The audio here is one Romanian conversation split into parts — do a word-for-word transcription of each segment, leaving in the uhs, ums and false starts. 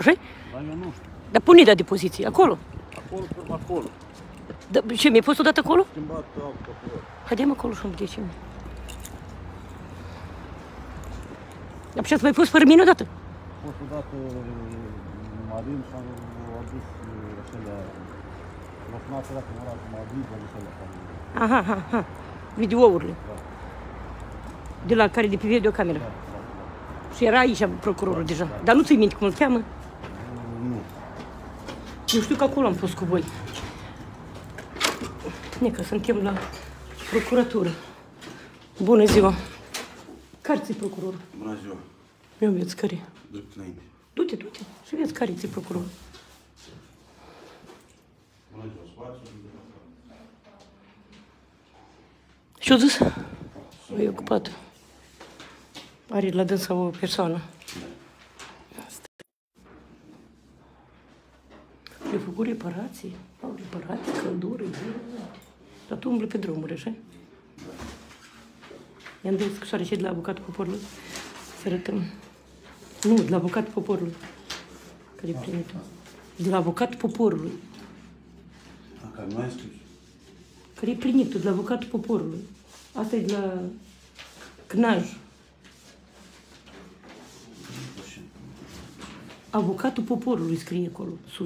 așa-i? Dar eu nu știu. Dar pune de poziție, acolo. Acolo, acolo. Da, ce, mi-ai pus odată acolo? Schimbat alt procuror. Haidem acolo și-mi vedem. Dar ce ați mai pus fără mine odată? A fost odată Marin și am adus acelea, l-a sunat ăla când era cu Madrid, acelea care... Aha, aha, aha. Videourile. Da. De la care de pe videocameră. Da, da, da. Și era aici procurorul Da, deja. da. Dar nu ți-i minte cum îl cheamă? Nu. Eu știu că acolo am fost cu voi. Ne, că suntem la procuratură. Bună ziua! Care ți-i procurorul? Bună ziua. Eu vieți care. Drept înainte. Du-te, du-te și vezi care ți-i procurorul. Bună ziua, spațiu. Și-o zis? E ocupat. Are la dânsa o persoană. Le-au făcut reparații. Au reparații, căldură, dar tu umbli pe drumuri, așa? I-am dat scrisoare și de la avocatul poporului. Să arătăm. Nu, de la avocatul poporului. Care e primit-o. De la avocatul poporului. Care nu ai scris? Care e primit-o, de la avocatul poporului. Asta e de la Cnaj. Avocatul poporului scrie acolo, sus.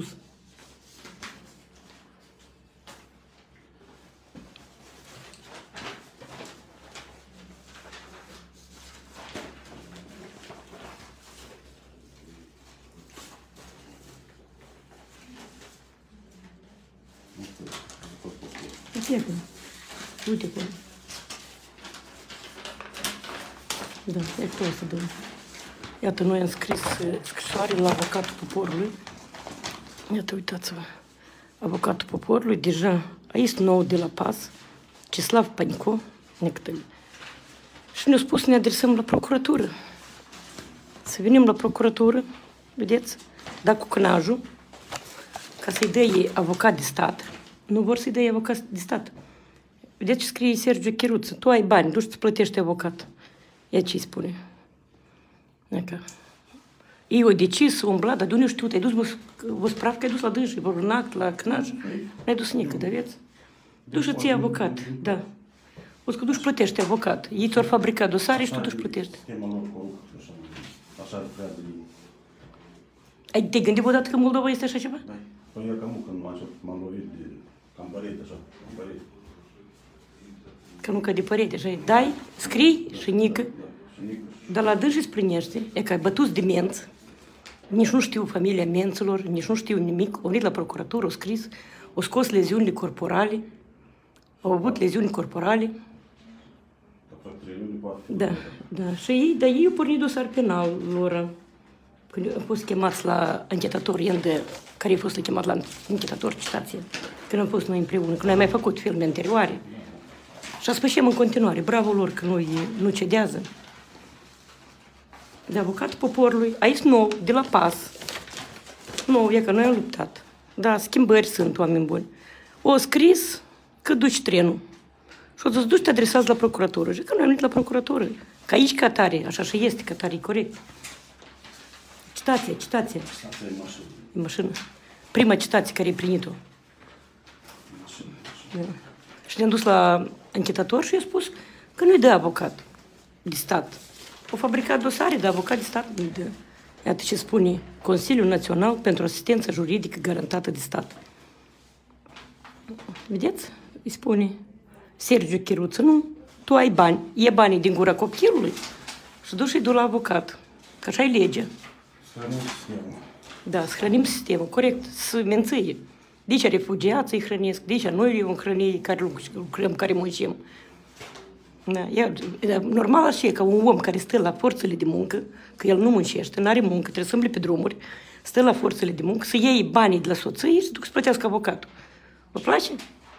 Uite acolo. Uite acolo. Da, e acolo să dăm. Iată, noi am scris scrisoare la avocatul poporului. Iată, uitați-vă. Avocatul poporului, deja, aici nou de la PAS, Cislav Panico, Nectăli. Și ne-a spus să ne adresăm la procuratură. Să venim la procuratură, vedeți, da cu cânajul, ca să-i dea ei avocat de stat. Nu vor să-i dea avocat de stat. Vedeți ce scrie Sergiu Chiruță. Tu ai bani, duci să plătești avocat. Ia ce-i spune. Dacă. Ei au decis, au umblat, dar de unde știu, te-ai dus, vă spraf că ai dus la dânsi, vor un act, la cânaj, n-ai dus nică, da, vieți? Duci să ții avocat, da. O să că duci plătești avocat. Ei ți-au fabricat dosare și tu duci plătești. Așa lucrează ei. Ai te gândit odată că Moldova este așa ceva? Da. Păi eu cam când m-am lovit de cam părete, așa, cam părete. Că nu ca de părete, așa, dai, scrii și nică. Dar la dâns îți plinește, e că ai bătut de menți, nici nu știu familia menților, nici nu știu nimic, au venit la procuratură, au scris, au scos leziunile corporale, au avut leziuni corporale. Da, da, și ei, dar ei au pornit dosar penal lor. Când au fost chemați la anchetator, de care a fost chemat la anchetator, citație, când am fost noi împreună, când noi am mai făcut filme anterioare. Și spășem în continuare, bravo lor că nu, nu cedează. De avocat poporului, aici nou, de la PAS. Nou, e că noi am luptat. Da, schimbări sunt, oameni buni. O scris că duci trenul. Și o să duci, te adresați la procuratură. Și că noi am venit la procuratură. Că aici ca tare, așa și este, ca tare, e corect. Citație, citație. Asta e mașină. E mașină. Prima citație care e primit-o. Da. Și ne-am dus la anchetator și i-a spus că nu-i dă avocat de stat. Au fabricat dosare de avocat de stat. Nu-i dă. Iată ce spune Consiliul Național pentru Asistență Juridică Garantată de Stat. Vedeți? Îi spune Sergiu Chiruță, nu, tu ai bani. E banii din gura copilului și duci și du la avocat. Că așa e legea. Să hrănim sistemul. Da, să hrănim sistemul, corect, să mențâie. Deci refugiații îi hrănesc, deci noi îi hrănim care lucrăm, care muncim. Da, e, normal așa e ca un om care stă la forțele de muncă, că el nu muncește, nu are muncă, trebuie să îmbli pe drumuri, stă la forțele de muncă, să iei banii de la soție și să duc să plătească avocatul. Vă place?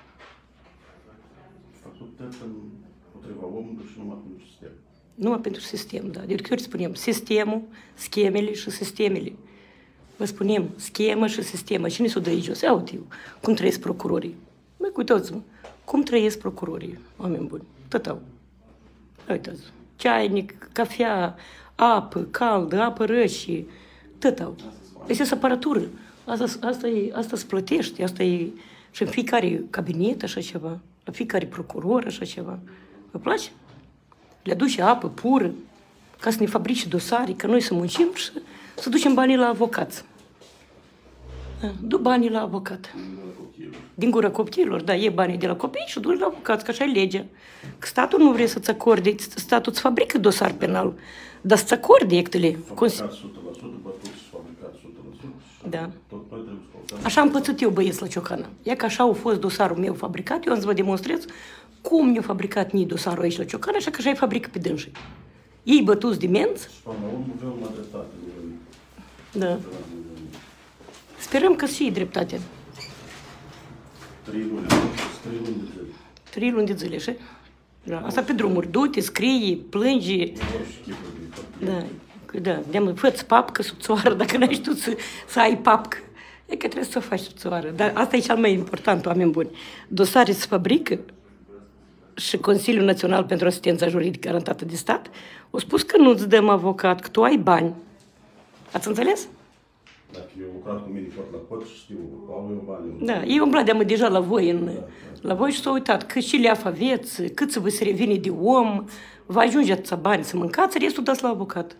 Făcut împotriva omului și numai pentru sistem. Numai pentru sistem, da. De câte ori spunem sistemul, schemele și sistemele. Vă spunem schemă și sistemă. Cine s-o dă aici jos? Ia uite eu, cum trăiesc procurorii. Măi, uitați-mă, cum trăiesc procurorii, oameni buni. Tot au. Uitați, ceainic, cafea, apă caldă, apă rășie, tot au. Este aparatură. Asta, asta, e, asta se plătește, asta e și în fiecare cabinet așa ceva, la fiecare procuror așa ceva. Vă place? Le aduce apă pură, ca să ne fabrice dosare, ca noi să muncim și să ducem banii la avocat. Da, du banii la avocat. Din gura copilor, da, e banii de la copii și duci la avocat, că așa e legea. Că statul nu vrea să-ți acorde, statul îți fabrică dosar penal, dar să-ți acorde actele. Fabricat o sută la sută, bătut și fabricat o sută la sută. Da. Tot noi trebuie să căutăm. Așa am pățit eu, băieți, la Ciocana. Ia că așa a fost dosarul meu fabricat, eu am să vă demonstrez cum ne-a fabricat nii dosarul aici la Ciocana, așa că așa e fabrică pe dânsii. Ei bătuți de menți. Și până la urmă vreau la dreptate. Da. Sperăm că și e dreptate. Trei luni, trei luni de zile. Trei luni de zile, așa? Da. Asta pe drumuri. Du-te, scrie, plânge. Da. Da, de-am fă-ți papcă sub țoară, dacă n-ai știut să, să ai papcă. E că trebuie să o faci sub țoară. Dar asta e cel mai important, oameni buni. Dosare se fabrică și Consiliul Național pentru Asistența Juridică Garantată de Stat a spus că nu-ți dăm avocat, că tu ai bani. Ați înțeles? Dacă eu lucrat cu mine foarte la cod, știu, au eu bani. Da, ei umbla de-amă deja la voi, în, la voi și s-au uitat cât și leaf aveți, cât să vă se revine de om, vă ajungeți bani să mâncați, restul dați la avocat.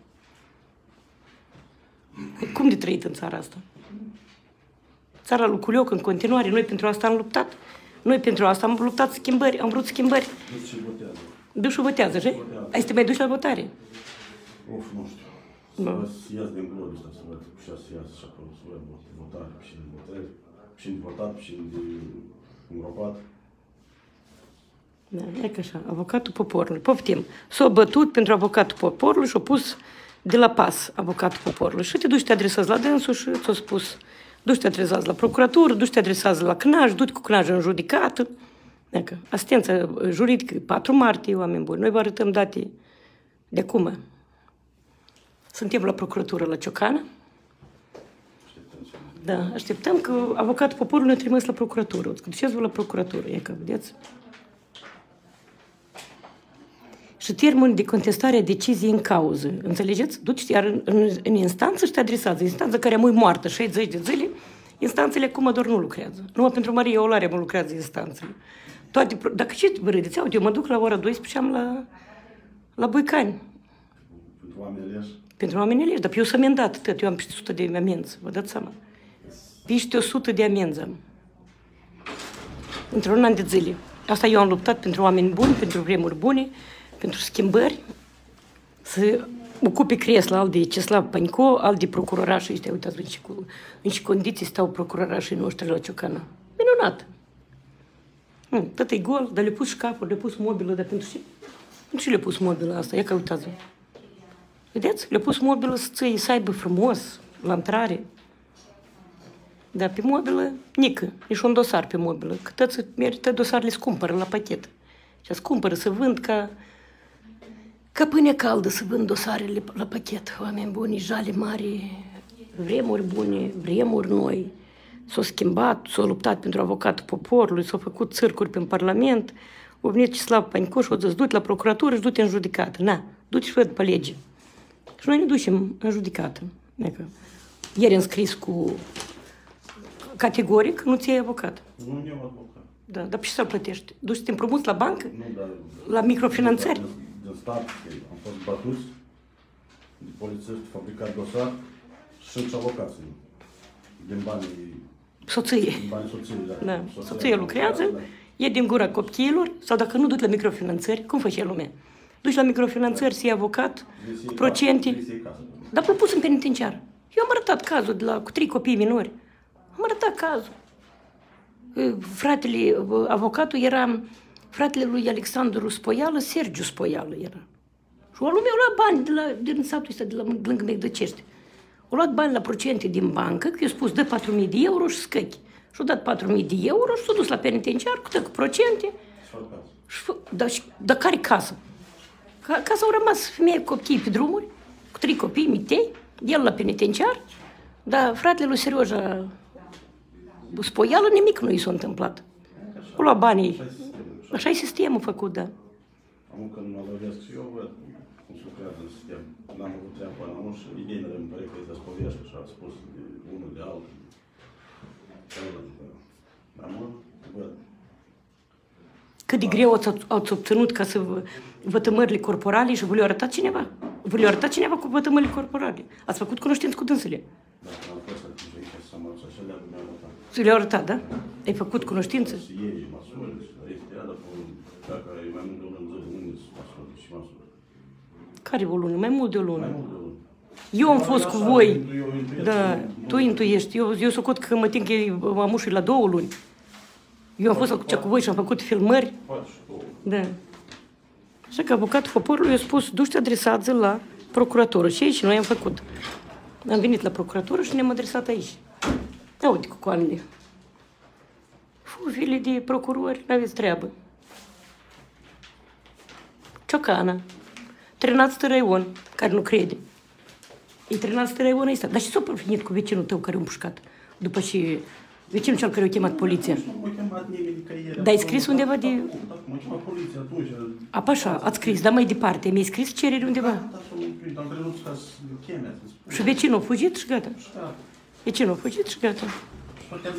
Cum de trăit în țara asta? Țara lui Culioc în continuare, noi pentru asta am luptat. Noi pentru asta am luptat schimbări, am vrut schimbări. Nu și votează. Duci și votează, așa? Ai să te mai duci la votare? Of, nu știu. Să văd, să ies din gloriu ăsta, să văd și să ies și acolo, să văd votare, și de votare, și de votat, și de îngropat. Da, e ca așa, avocatul poporului. Poftim. S-a bătut pentru avocatul poporului și a pus de la pas avocatul poporului. Și te duci, te adresezi la dânsul și ți-a spus, duci, te adresați la procuratură, duci, te adresați la C N A J, duci cu C N A J în judecată. Dacă asistența juridică, patru martie, oameni buni. Noi vă arătăm date de acum. Suntem la procuratură la Ciocana. Da, așteptăm că avocatul poporului ne-a trimis la procuratură. Duceți-vă la procuratură, e că vedeți. Și termenul de contestare a deciziei în cauză. Înțelegeți? Duci, iar în, în, în instanță și te adresează. Instanța care a mult moartă, șaizeci de zile, instanțele acum doar nu lucrează. Numai pentru Maria Olare mă lucrează instanțele. Toate, dacă ce vă râdeți, uite, eu mă duc la ora douăsprezece am la, la Buicani. Pentru oameni aleși? Pentru oameni aleși, dar pe eu s-am amendat tot. Eu am peste o sută de amenzi, vă dați seama. Peste o sută de amenzi am. Într-un an de zile. Asta eu am luptat pentru oameni buni, pentru vremuri bune, pentru schimbări, să ocupe cresla al de Ceslav Panico, al de procurorașii ăștia. Uitați în ce, în ce condiții stau procurorașii noștri la Ciocana. Minunat! Hmm, tot e gol, dar le-a pus șcaful, le-a pus mobilă, dar pentru ce? Pentru ce le-a pus mobilă asta? Ia că uitați. Vedeți? Le-a pus mobilă să ții, să aibă frumos, la intrare. Dar pe mobilă, nică, nici un dosar pe mobilă. Că toți merită dosarele, se cumpără la pachet. Și se cumpără, să vând ca, ca pâine caldă, să vând dosarele la pachet. Oameni buni, jale mari, vremuri bune, vremuri noi. S-au schimbat, s-au luptat pentru avocatul poporului, s-au făcut țârcuri pe Parlament. A venit Ceslav Panico și a zis, du-te la procuratură și du-te în judecată. Na, du-te și văd pe lege. Și noi ne ducem în judecată. Adică, ieri am scris cu categoric, nu ți-ai avocat. Nu eu avocat. Da, dar pe ce să-l plătești? Duci să te împrumuți la bancă? Nu, dar... La microfinanțări? Din start, am fost bătuți de polițiști, fabricat dosar și și avocații. Din banii... Soție. Din banii soției, da. Da, soția lucrează, e din gura copiilor, sau dacă nu duci la microfinanțări, cum face lumea? Duci la microfinanțări, să iei avocat, cu procente. Dar l-a pus în penitenciar. Eu am arătat cazul de la, cu trei copii minori. Am arătat cazul. Fratele, avocatul era fratele lui Alexandru Spoială, Sergiu Spoială era. Și o lume a luat bani de la, din satul ăsta, de la lângă Megdăcești. Au luat bani la procente din bancă, că eu spus, dă patru mii de euro și scăchi. Și-au dat patru mii de euro și s-au dus la penitenciar cu, cu procente. Și, dar, dar care casă? Ca, casa au rămas femeie cu copii pe drumuri, cu trei copii mitei, el la penitenciar, dar fratele lui Serioja Spoială, nimic nu i s-a întâmplat. Au luat banii. Așa e sistemul făcut, da. Am că nu mă lovesc și eu văd cum se lucrează în sistem. N-am avut treabă până la urmă și ideile îmi pare că îi despovește și a spus cât de greu ați, ați obținut ca să vă, vătămările corporale și vă le-a arătat cineva? Vă le-a arătat cineva cu vătămările corporale? Ați făcut cunoștință cu dânsele? Dacă am fost atunci aici să mă arăt așa, le-am arătat. Să le-a arătat, da? Ai făcut cunoștință? Să iei măsuri, este ea, dacă e mai mult de o lună, unde sunt măsuri și măsuri. Care o lună? Mai mult de o lună. Mai mult de o lună. Eu am fost cu voi. Eu intuiesc, Da, nu- tu intuiești. Eu, eu socot că mă tin că am ușit la două luni. Eu am fost atunci cu voi și am făcut filmări. Poate și două. Da. Așa că avocatul poporului a spus, du-te adresați la procuratură. Și aici noi am făcut. Am venit la procuratură și ne-am adresat aici. Ia uite cu coanele. Fufile de procurori, n-aveți treabă. Ciocana. trenați raion, care nu crede. E trenați raion ăsta. Dar și s-a venit cu vecinul tău care a împușcat. După ce vecinul cel care a chemat poliția. Nu m-a chemat nimeni nicăieri. Dar ai scris undeva de... Da, m-a chemat poliția atunci. Apa așa, ați scris, dar mai departe. Mi-ai scris cereri undeva. Da, s-a mântuit, am crezut ca să cheme, să spun. Și vecinul a fugit și gata. Da. Vecinul a fugit și gata. Și toate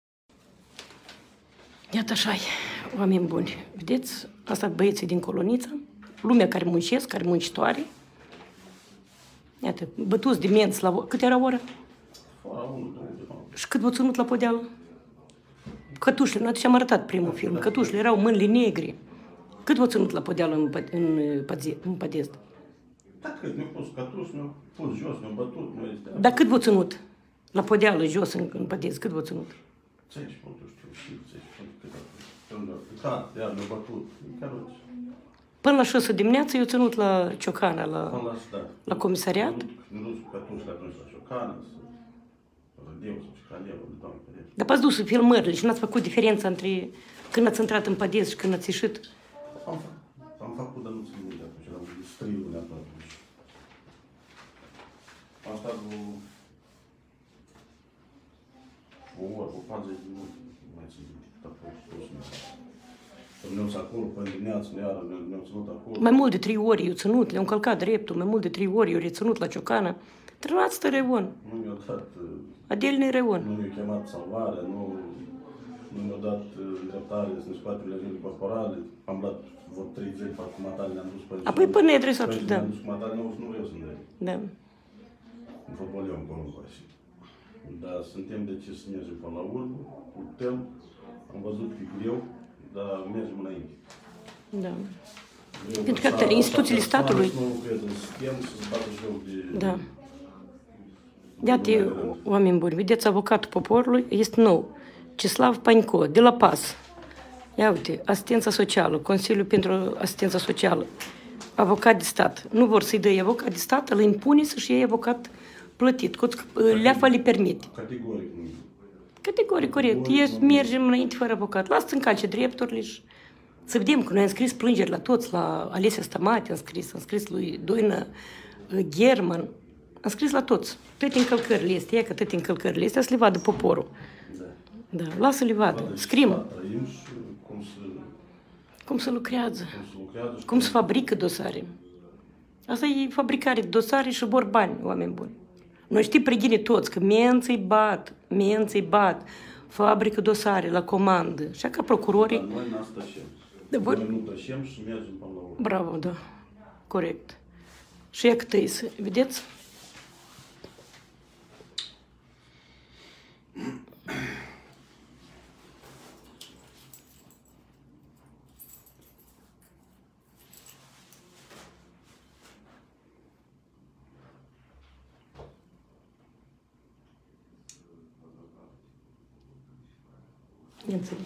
Iată așa oameni buni. Vedeți? Asta băieții din Colonița. Lumea care muncesc, care muncitoare. Iată, bătuți de menți la... Cât era ora? fără unul, două, de fapt. Și cât v-a ținut la podeală? Cătușele, noi atunci am arătat primul film. Cătușele erau mâinile negre. Cât v-a ținut la podeală în, pă- în, pădzie- în pădezd? Da, cred, mi-au pus cătuș, mi-au pus jos, mi-au bătut, nu este... Dar cât v-a ținut? La podeală, jos, în, în pădezd, cât v-a ținut? țeci, nu știu, și țeci, cât a fost. Când a picat, iar mi-au bătut, caroci. Până la șase dimineață eu ținut la Ciocana, la, Până la asta. la comisariat. Nu dus cu cătușele atunci la șocană, să... Rădeu, să șcaneu, de doamne, pe el. Dar v-ați dus în filmările și n-ați făcut diferența între când ați intrat în pădezd și când ați ieșit? Am, am făcut, dar nu țin minte atunci, eram strilul atunci. Am stat o... o oră, o patruzeci de minute, nu mai țin minte, cât a fost, tot ne-am acolo, până dimineață, iară, ne-am ținut acolo. Mai mult de trei ori eu ținut, le-am călcat dreptul, mai mult de trei ori eu reținut la Ciocana. Trănați de Reon, Nu mi-a dat, Adelne Reon. nu mi-a chemat salvarea, nu, nu mi-a dat dreptare să ne scoatem leziuni corporale. Am luat vreo trei zile, fac cu matale, ne-am dus pe... Apoi până ne-ai adresat, Păi, da. ne-am dus cu matale, nu, nu vreau să ne Da. în fotbaliu în Columba și... Dar suntem de ce să mergem până la urmă, putem, am văzut că e greu, dar mergem înainte. Da. Eu Pentru că așa- atât, instituțiile așa statului. persoană, să nu cred în sistem, să-ți bată joc de... Da. Iată, oameni buni, vedeți, avocatul poporului este nou. Cislav Paņko, de la P A S. Ia uite, asistența socială, Consiliul pentru Asistența Socială, avocat de stat. Nu vor să-i dăi avocat de stat, îl impune să-și iei avocat plătit, cât leafa le permite. Categoric nu. Categoric, corect. E, mergem înainte fără avocat. Lasă-ți încalce drepturile și să vedem că noi am scris plângeri la toți, la Alesia Stamate am scris, am scris lui Doina German, am scris la toți. Toate încălcările este, e că toate încălcările este, să le vadă poporul. Da. Da, lasă-le vadă. Vadă Scrim ce trăim și cum să, cum se lucrează, cum să lucrează și cum se fabrică dosare. Asta e fabricare de dosare și vor bani, oameni buni. Noi știm pregine toți că menții bat, menții bat, fabrică dosare la comandă. Și ca procurorii... Dar noi n-am tășem. Da, voi- Noi nu tășem și mergem până la urmă. Bravo, da. Corect. Și e cât îi, vedeți? Nu înțeleg.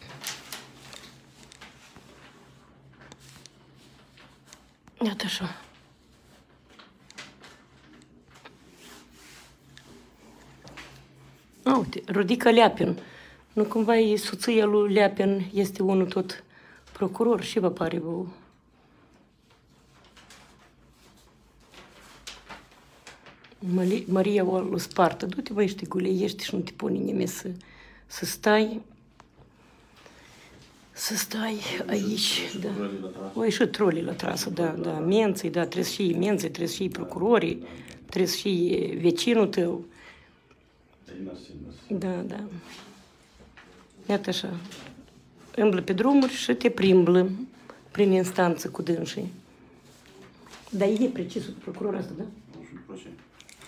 Iată așa. A, uite, Rodica Leapin. Nu cumva e soția lui Leapin, este unul tot procuror și vă pare vouă. Mali- Maria o lui Sparta. Du-te, băi, și te guleiești și nu te pune nimeni să, să stai. Să stai aici, da. Oi, și trolii la trasă, da, da. Menții, da, trebuie să fie menții, trebuie să fie procurorii, trebuie să fie vecinul tău. Ei, n-ar fi, n-ar fi. Da, da. Iată așa. îmblă pe drumuri și te primblă prin instanță cu dânsii. Dar e precisul procurorul asta, da? Nu știu după ce.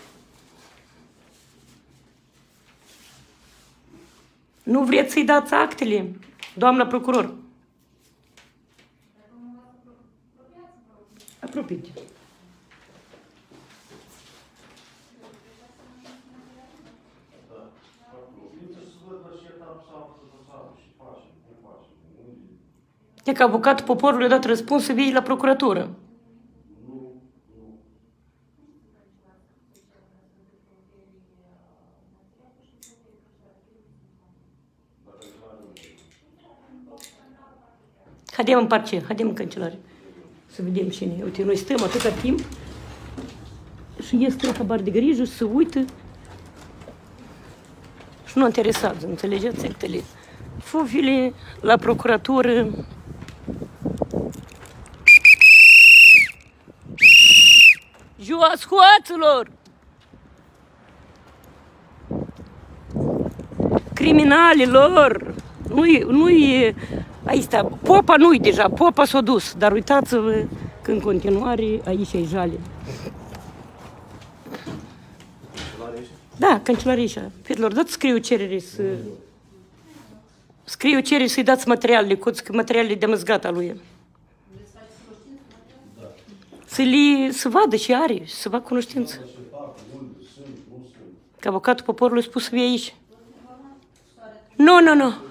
Nu vreți să-i dați actele, doamna procuror? Apropie-te. E că avocatul poporului a dat răspuns să vii la procuratură. Haidem în parcel, haidem în cancelare. Să vedem cine. Uite, noi stăm atâta timp și este un habar de grijă și se uită și nu interesează, înțelegeți? Actele. Fufile la procuratură. Jos hoților! Criminalilor! Nu-i, nu-i, aici, popa nu-i deja, popa s-a dus, dar uitați-vă că în continuare aici e jale. Da, cancelarie aici. Fetelor, dați scriu cerere să... Scriu cerere să-i dați materialele, coți că materialele de măzgata lui. Să li, să vadă ce are, să facă cunoștință. Că avocatul poporului a spus să vii aici. Nu, nu, nu.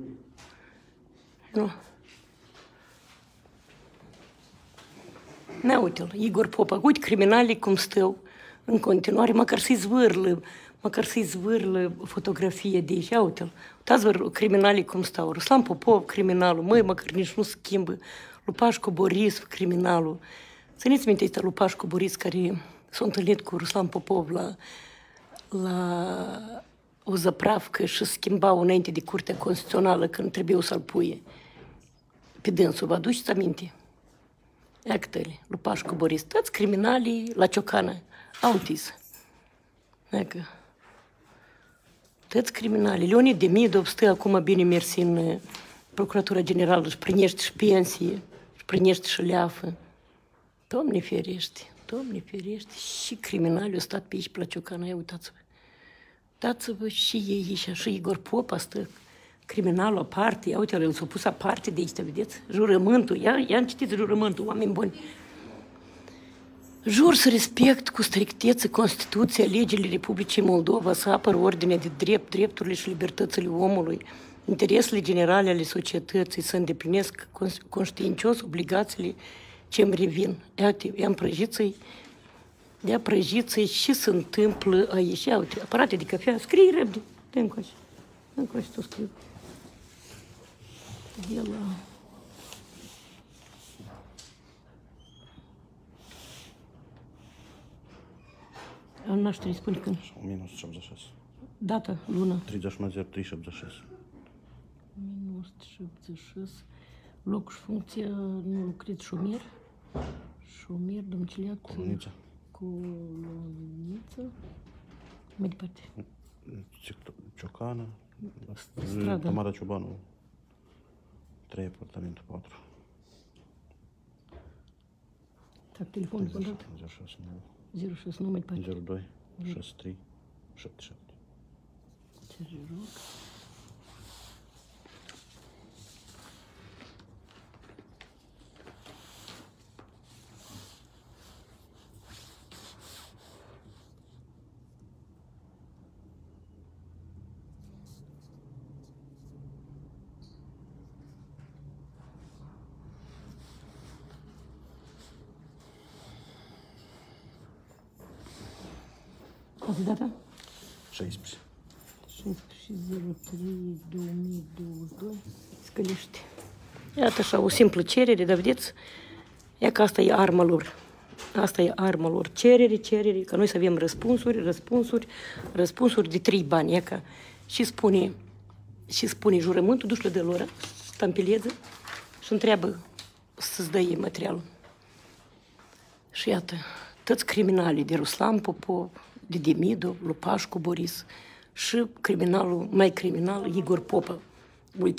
Nu. Na, uite-l, Igor Popa, uite criminalii cum stau în continuare, măcar să-i zvârlă, măcar să-i zvârlă fotografie de aici, uite-l. Uitați-vă criminalii cum stau, Ruslan Popov, criminalul, măi, măcar nici nu schimbă, Lupașcu Boris, criminalul. Țineți minte, este Lupașcu Boris care s-a întâlnit cu Ruslan Popov la, la o zăpravcă și schimbau înainte de Curtea Constituțională când trebuiau să-l puie pe dânsul. Vă aduceți aminte? Actele, Lupașcu Boris, toți criminalii la Ciocană au întins. Dacă toți criminalii. Leonid Demidov stă acum bine mersi în Procuratura Generală, își primește și pensie, își primește și leafă. Doamne ferește, Doamne ferește, și criminalii au stat pe aici, pe la Ciocană, ia uitați-vă. Dați-vă și ei aici, și Igor Popa stă, criminalul aparte, ia uite, el s-a pus aparte de aici, vedeți? Jurământul, ia, ia citiți jurământul, oameni buni. Jur să respect cu strictețe Constituția, legile Republicii Moldova, să apăr ordinea de drept, drepturile și libertățile omului, interesele generale ale societății, să îndeplinesc conștiincios obligațiile ce îmi revin. Iată, i-am prăjiți-i, i-am prăjiți-i și se întâmplă aici. Ia uite, aparate de cafea, scrie repede, dă încoace, dă încoace, tu scriu. De la... Al nașterii spune când? o mie nouă sute șaptezeci și șase. Data, lună. treizeci și unu zero trei șaptezeci și șase. o mie nouă sute șaptezeci și șase. Loc și funcția, nu lucrez, șomier. Șomier, domiciliat... Colonița. Colonița. Mai departe. Ciocană. Strada. Tamara Ciobanu. trei, apartamentul patru. Так, telefonul contact. zero șase nouă. zero șase nouă, mai departe. zero doi șase trei șapte șapte. Ce rog. Azi data? șaisprezece. șaisprezece zero trei două mii douăzeci și doi. Scălește. Iată așa, o simplă cerere, dar vedeți? E că asta e arma lor. Asta e arma lor. Cerere, cerere, că noi să avem răspunsuri, răspunsuri, răspunsuri de trei bani. E că și spune, și spune jurământul, duci-l de lor, stampileză și întreabă să-ți dă ei materialul. Și iată, toți criminalii de Ruslan Popov, de Demidov, Lupașcu Boris și criminalul, mai criminal, Igor Popa, ultimul,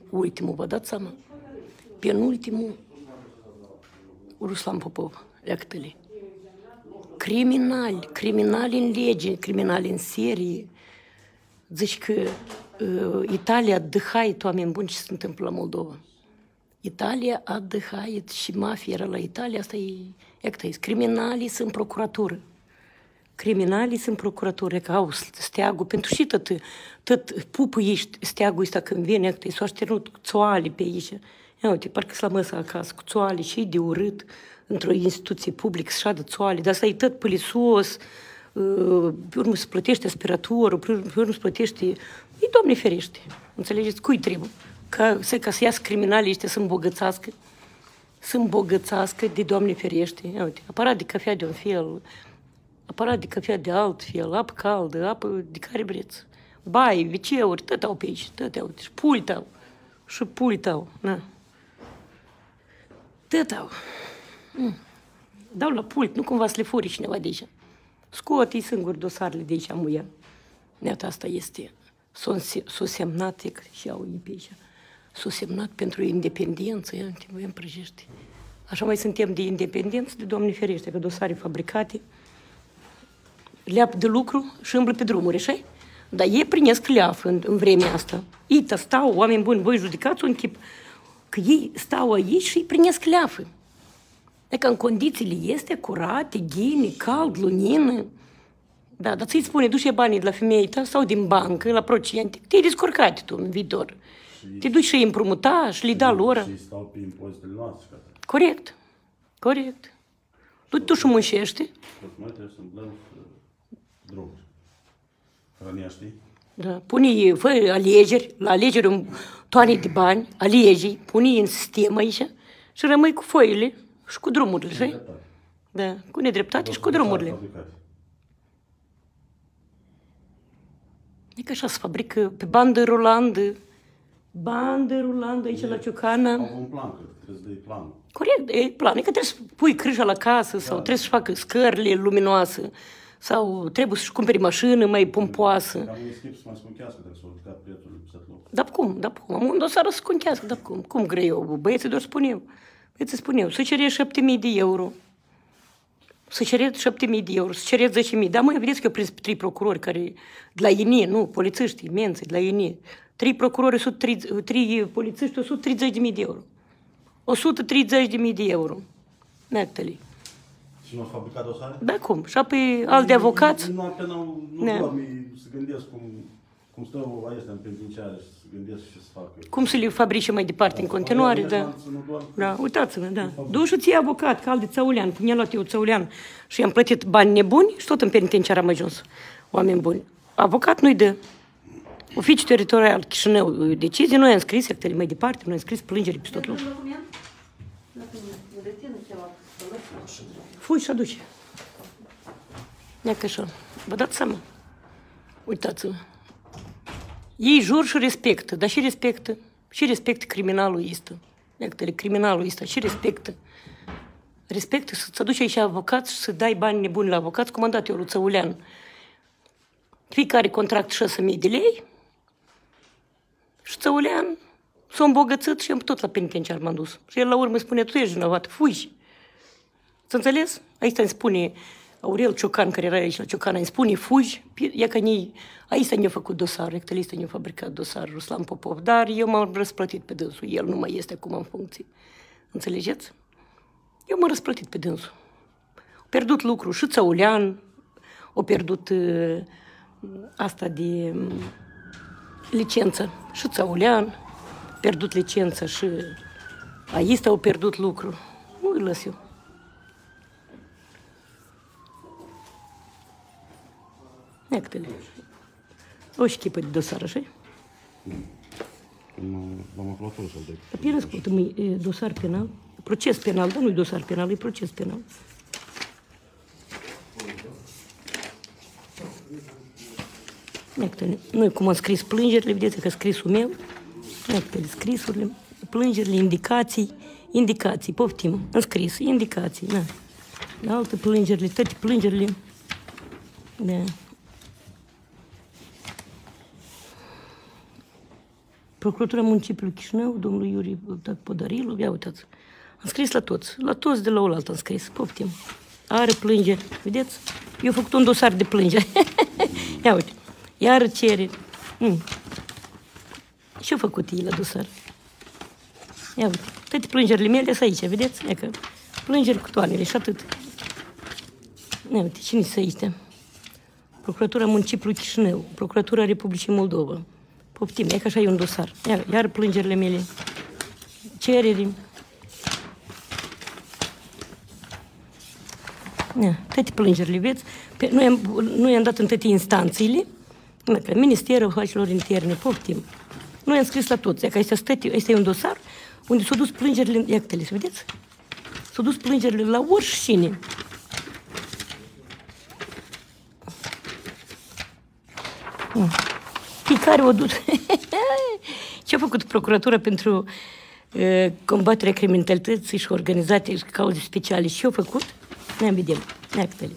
ultimul, vă dați seama? Penultimul, Ruslan Popov, leactele. Criminali, criminali în lege, criminali în serie. Zici că uh, Italia a dăhait, oameni buni, ce se întâmplă la Moldova. Italia a dăhait și mafia era la Italia, asta e, e criminalii sunt procuratură. Criminalii sunt procuratură, că au steagul, pentru și tot, tot pupă ești steagul ăsta când vine, că s-a șternut cu țoale pe aici. Ia uite, parcă-s la măsa acasă, cu țoale, și de urât, într-o instituție publică, să șadă țoale, dar asta e tot pălisos, pe urmă se plătește aspiratorul, pe urmă se plătește... E, Doamne ferește, înțelegeți? Cui trebuie? Ca, ca să iasă criminalii ăștia să îmbogățească, să îmbogățească de Doamne ferește. Ia uite, aparat de cafea de un fel, aparat de cafea de alt fel, apă caldă, apă de care vreți. Baie, viceuri, tot au pe aici, tot au. Și pult au, și pult au, na. Tot au. Mm. Dau la pult, nu cumva să le furi cineva de aici. Scot-i singur dosarele de aici, muia. Iată, asta este. S-o semnat, și au ei pe aici. S-o semnat pentru independență, ia, vă împrăjește. Așa mai suntem de independență, de Doamne ferește, că dosare fabricate, leap de lucru și îmblă pe drumuri, așa? Dar ei primesc leafă în, în vremea asta. Ei stau, oameni buni, voi judecați un chip, că ei stau aici și îi primesc leafă. Adică în condițiile este curate, ghine, cald, lunină. Da, dar ți-i spune, duce banii de la femeia ta sau din bancă, la procente, te-ai descurcat tu în viitor. Și te duci și îi împrumuta și le da lor. Și stau pe impozitele noastre. Corect, corect. Tu, tu și muncești. Tot mai trebuie să îmblăm drumuri. Hrănea, știi? Da, pune, fă alegeri, la alegeri un toane de bani, alegi, pune în sistem aici și rămâi cu foile și cu drumurile, știi? Da, cu nedreptate și cu drumurile. E că așa se fabrică pe bandă rulandă, bandă rulandă aici la Ciocana. Au un plan, că trebuie să dai plan. Corect, e plan. E că trebuie să pui crâja la casă sau trebuie să-și facă scările luminoase sau trebuie să-și cumperi mașină mai pompoasă. Cam e schimb să mai sconchească dacă s-au ridicat prețul pe loc. Dar cum, dar cum? Am un dosar să sconchească, dar cum? Cum greu? Băieții doar spun eu. Băieții spun eu, să cereți șapte mii de euro. Să cereți șapte mii de euro, să cereți zece mii. Dar măi, vedeți că eu prins trei procurori care, de la I N E, nu, polițiștii, menții, de la I N E. Trei procurori, trei polițiști, o sută treizeci de mii de euro. o sută treizeci de mii de euro. Nectălii. Și nu au fabricat dosare? Da, cum? Și apoi alt de avocați. Nu apoi nu doarme, să gândesc cum, cum stau aiestea în penitenciare și să gândesc ce să facă. Cum să le fabrice mai departe în continuare, da. Da, uitați-vă, da. Du-și ție avocat, ca al de Țăulean, cum i-a luat eu Țăulean și i-am plătit bani nebuni și tot în penitenciar am ajuns. Oameni buni. Avocat nu-i dă. Oficiul teritorial Chișinău, decizie, noi am scris actele mai departe, noi am scris plângeri pe tot locul. Fui și aduce. Ia că așa. Vă dați seama? Uitați-vă. Ei jur și respectă, dar și respectă. Și respectă criminalul ăsta. Iată, criminalul ăsta și respectă. Respectă să-ți aduci aici avocat și să dai bani nebuni la avocat, cum am dat eu lui Țăulean. Fiecare contract șase mii de lei. Și Țăulean s-a îmbogățit și am tot la penitenciar m-am dus. Și el la urmă spune, tu ești vinovat, fugi. Ți înțeles? Aici îmi spune Aurel Ciocan, care era aici la Ciocana, îmi spune, fugi, ia că ei, aici ne-a făcut dosar, rectălistă ne-a fabricat dosar Ruslan Popov, dar eu m-am răsplătit pe dânsul, el nu mai este acum în funcție. Înțelegeți? Eu m-am răsplătit pe dânsul. A pierdut lucru și Țăulean, a pierdut uh, asta de um, licență și Țăulean, a pierdut licență și aici au pierdut lucru. Nu îl lăs eu. Iată-le. O șchipă de dosar, așa? La maculatură sau de... Apoi răscultă-mă, dosar penal, proces penal, dar nu-i dosar penal, e proces penal. Iată-le. Noi cum am scris plângerile, vedeți că scrisul meu, iată-le, scrisurile, plângerile, indicații, indicații, poftim, am scris, indicații, da. Alte plângerile, toate plângerile, da. Procuratura Municipiului Chișinău, domnul Iuri Podarilu, ia uitați. Am scris la toți, la toți de la oaltă am scris, poftim. Are plângeri, vedeți? Eu am făcut un dosar de plângeri. Ia uite, iar cere. Mm. Ce-a făcut ei la dosar? Ia uite, toate plângerile mele sunt aici, vedeți? Ia că plângeri cu toanele și atât. Ia uite, cine sunt aici? Procuratura Municipiului Chișinău, Procuratura Republicii Moldova. Poftim, e că așa e un dosar. Iar, iar plângerile mele, cereri. Ia, toate plângerile, vedeți? Pe, noi, am, noi am dat în toate instanțele, că Ministerul Afacerilor Interne, poftim. Noi am scris la toți, că este, este un dosar unde s-au dus plângerile, iactele, vedeți? S-au dus plângerile la oricine. Fiecare o dus. Ce-a făcut Procuratura pentru uh, combaterea criminalității și organizate cauze speciale? Ce-a făcut? Ne vedem. Iactele.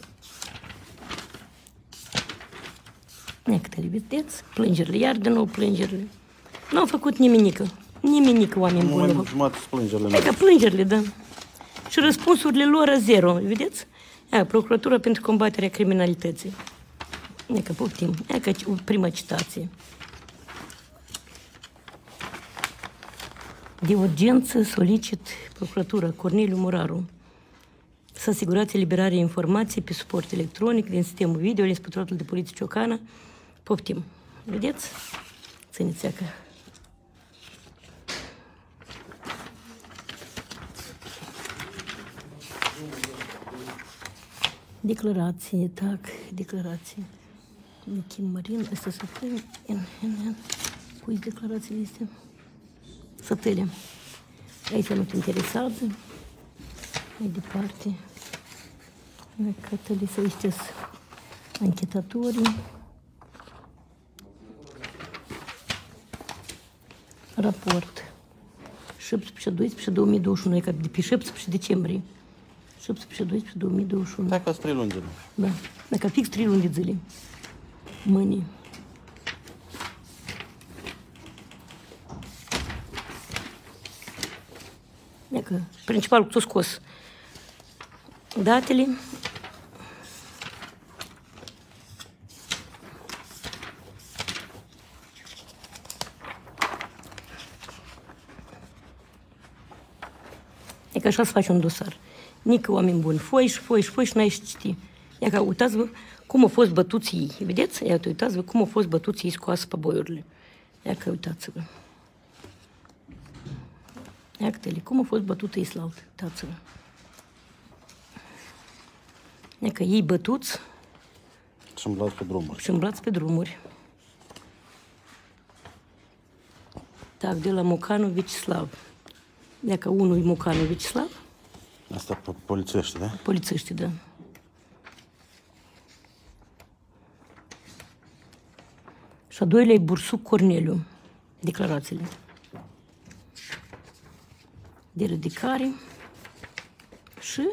Iactele, vedeți? Plângerile, iar de nou plângerile. Nu au făcut nimenică. Nimenică, oameni buni. Nu mai plângerile. Hai că plângerile, da. Și răspunsurile lor zero, vedeți? Ia, Procuratura pentru combaterea criminalității. Ia că poftim. Ia că prima citație. De urgență solicit Procuratura Corneliu Muraru să asigurați eliberarea informației pe suport electronic din sistemul video din Inspectoratul de Poliție Ciocana. Poftim. Vedeți? Țineți că. Declarație, tac, declarație. Kim Marin, asta să fie, în, în, în, cui declarațiile astea? Sătele. Aici nu te interesează. Mai departe. Cătăli să ăștia anchetatorii. Raport. șaptesprezece doisprezece două mii douăzeci și unu, e ca de pe șaptesprezece decembrie. șaptesprezece doisprezece două mii douăzeci și unu. Dacă trei luni de Da, dacă fix trei luni de zile. Mâine. Dacă principalul că s-a scos datele. E că așa se face un dosar. Nică oameni buni. Foi și foi și foi și n-ai și citi. Ia că uitați-vă cum au fost bătuți ei. Vedeți? Ia că uitați-vă cum au fost bătuți ei scoasă pe boiurile. Ia că uitați-vă. Ia că tele, cum au fost bătuți ei slavă. Uitați-vă. Ia că ei bătuți. Și îmblați pe drumuri. Și îmblați pe drumuri. Tak, de la Mocanu Vecislav. Ia că unul e Mocanu Vecislav. Asta polițești, da? Polițești, da. Și a doilea e Bursuc Corneliu. Declarațiile. De ridicare. Și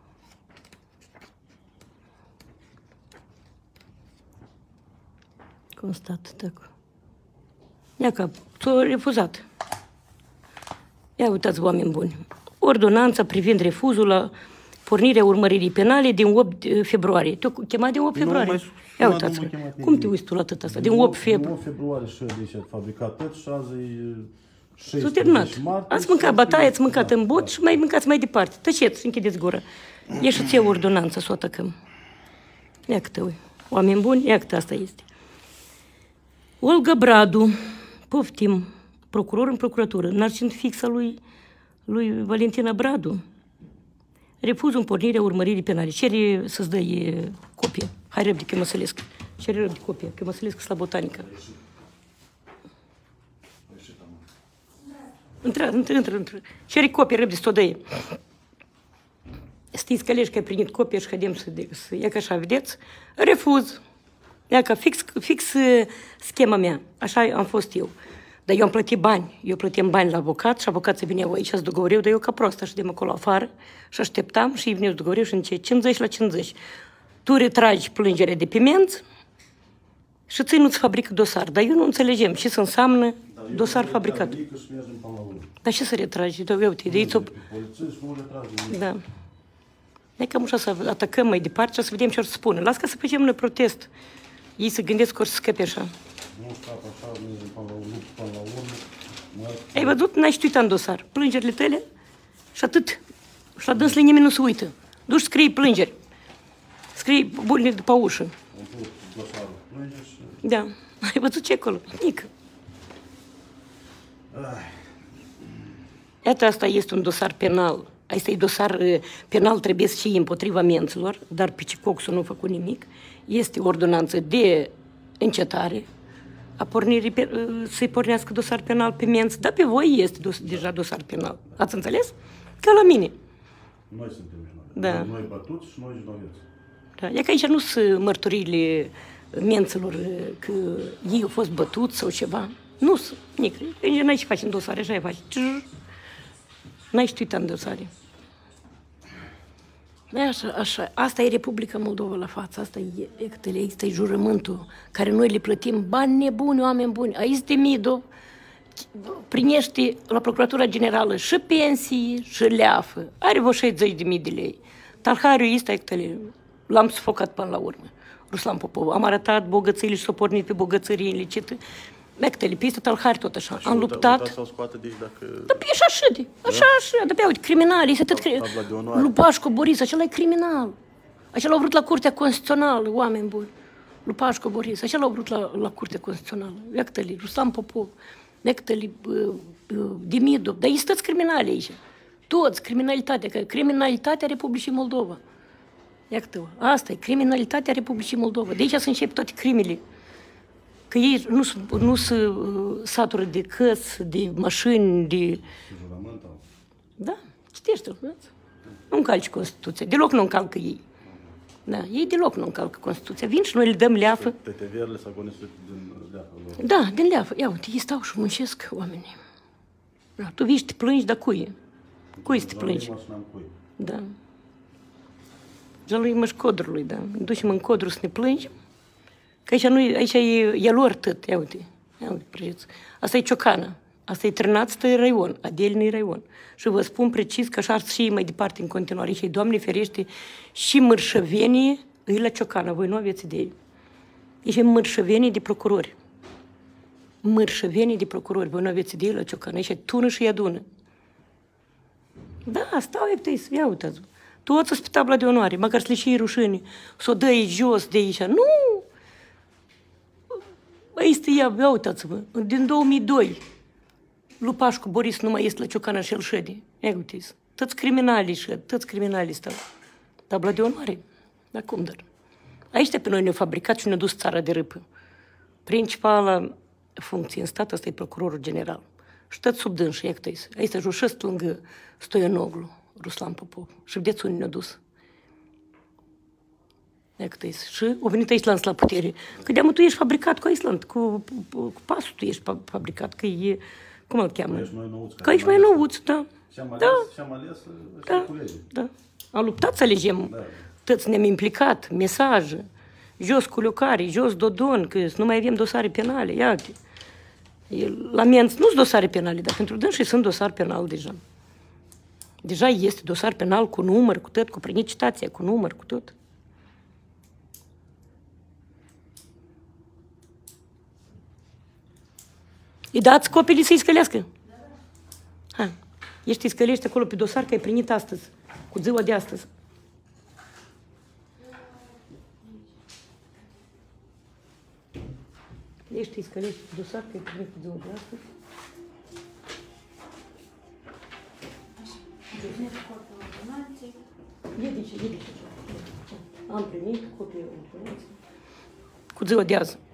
constat, tac. Ia că ți-o refuzat. Ia uitați, oameni buni. Ordonanța privind refuzul la pornirea urmăririi penale din opt februarie. Te-o chemat din opt februarie? Ia uitați. Cum te uiți tu la atât asta? Din opt februarie. Din opt februarie și deci a fabricat tot și azi e s-a terminat. Ați mâncat bătaie, ați mâncat în bot și mai mâncați mai departe. Tăceți, închideți gura. Ieșiți eu ordonanța să o atacăm. Ia că te ui. Oameni buni, ia că asta este. Olga Bradu, poftim, procuror în procuratură, narcind fixa lui, lui Valentina Bradu. Refuzul în pornirea urmăririi penale. Cere să-ți dai copie. Hai repede, că mă sălesc. Cere repede copie, că mă sălesc la botanică. Intră, intră, intră, intră. Cere copie, repede, să o dai. Știți, colegi, că ai primit copie și haidem să, să ia că așa, vedeți? Refuz. Ia că fix, fix schema mea. Așa am fost eu. Dar eu am plătit bani. Eu plăteam bani la avocat și avocații veneau aici să dogovoreu, dar eu ca prostă și de acolo afară și așteptam și ei veneau să dogovoreu și înce cincizeci la cincizeci. Tu retragi plângerea de pimenți și ții nu-ți fabrică dosar. Dar eu nu înțelegem ce se înseamnă. Dar dosar fabricat. Dar ce să retragi? Da, uite, de aici... Da. E cam așa să atacăm mai departe și să vedem ce or să spună. Las ca să facem noi protest. Ei se gândesc că or să scăpe așa. Nu scap așa, mergem până la urmă, până la urmă. Ai văzut? N-ai știut în dosar. Plângerile tale și atât. Și la dânsele nimeni nu se uită. Duci, scrii plângeri. Scrii bulile de pe ușă. Da. Ai văzut ce acolo? Nic. Iată, asta este un dosar penal. Asta e dosar penal, trebuie să fie împotriva menților, dar Picicoxul nu a făcut nimic. Este ordonanță de încetare a pornirii, să-i pornească dosar penal pe menți, dar pe voi este dos, deja dosar penal. Ați înțeles? Ca la mine. Noi suntem jinoveți. Da. Noi bătuți și noi jinoveți. Da. E că aici nu sunt mărturile menților că ei au fost bătuți sau ceva. Nu sunt. Nici. N-ai ce faci în dosare, așa e faci. N-ai știut în dosare. Așa, așa. Asta e Republica Moldova la față, asta e, asta e jurământul care noi le plătim bani nebuni, oameni buni. Aici de Mido primește la Procuratura Generală și pensii și leafă. Are vreo șaizeci de mii de lei. Talhariu ăsta e l-am sufocat până la urmă. Ruslan Popov. Am arătat bogățile și s-a pornit pe bogățărie ilicită. Mectele, pe Talhari tot așa. Am luptat. Da, pe așa așa de. Așa, așa. Da, pe uite, criminali. Este tot Lupașcu Boris, acela e criminal. Acela a vrut la Curtea Constituțională, oameni buni. Lupașcu Boris, acela a vrut la, la Curtea Constituțională. Mectele, Ruslan Popov. Mectele, uh, uh, Demidov. Dar este toți criminali aici. Toți, criminalitatea. Că criminalitatea Republicii Moldova. Iată, asta e criminalitatea Republicii Moldova. De aici să încep toate crimele. Că ei nu, nu se uh, satură de căți, de mașini, de... Da, citește-l, nu încalci Constituția. Deloc nu încalcă ei. Da, ei deloc nu încalcă Constituția. Vin și noi le dăm leafă. T T V-urile s-au agonistit din leafă. Da, din leafă. Ia uite, ei stau și muncesc oamenii. Da, tu vii și te plângi, dar cui? Cui să te plângi? Da. Jalui măși codrului, da. Ne ducem în codru să ne plângem. Că aici, nu, aici e, e lor tot. Ia uite, ia uite, prăjiți. Asta e Ciocana. Asta e Trănaț, asta e raion. Adelina e raion. Și vă spun precis că așa ar și mai departe în continuare. Aici e, Doamne ferește, și mărșăvenie e la Ciocana. Voi nu aveți idee. Aici e mărșăvenie de procurori. Mărșăvenie de procurori. Voi nu aveți idee la Ciocana. Aici e tună și adună. Da, stau e ia uitați. Toți sunt pe tabla de onoare. Măcar să le și rușine. Să o dă jos de aici. Nu! Este ea, ia uitați-vă, din două mii doi, Lupașcu Boris nu mai este la Ciocana și el șede. Ia uitați, toți criminalii șed, toți criminalii stau. Tabla de onoare. Dar cum, dar? Aici pe noi ne-au fabricat și ne-au dus țara de râpă. Principala funcție în stat, asta e procurorul general. Și tot sub dânși, ia uitați. Aici jușesc lângă Stoianoglu, Ruslan Popov. Și vedeți unde ne-a dus. Și au venit Island la putere. Că de-amă tu ești fabricat cu Island, cu, cu, cu pasul tu ești fabricat, că e, cum îl cheamă? Că ești mai nouț, da. Și-am da. ales, și-am ales da. Da. Am luptat să alegem, da. Toți ne-am implicat, mesaje, jos Culiocari, jos Dodon, că nu mai avem dosare penale, iată. La menți nu sunt dosare penale, dar pentru dânsii sunt dosar penal deja. Deja este dosar penal cu număr, cu tot, cu prenicitația, cu număr, cu tot. Îi dați copiii să-i scălească? Ha. Ești scălești acolo pe dosar că ai primit astăzi, cu ziua de astăzi. Ești scălești pe dosar că ai primit cu ziua de astăzi. Iedice, iedice. Am primit copii cu ziua de azi.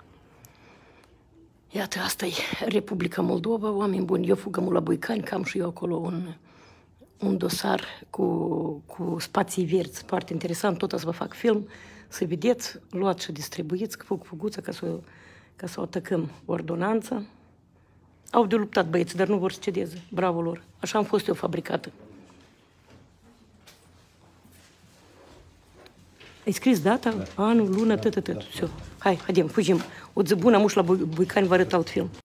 Iată, asta e Republica Moldova, oameni buni. Eu fugăm la Buicani, că am și eu acolo un, un dosar cu, cu spații verzi, foarte interesant. Tot o să vă fac film, să vedeți, luați și distribuiți, că fug fuguță ca să, ca să o atacăm ordonanța. Au de luptat băieți, dar nu vor să cedeze. Bravo lor. Așa am fost eu fabricată. Ai scris data? Da. Anul, luna, tot, tot, tot. Hai, haidem, fugim. O zi bună, muș la Buicani, vă arăt alt film.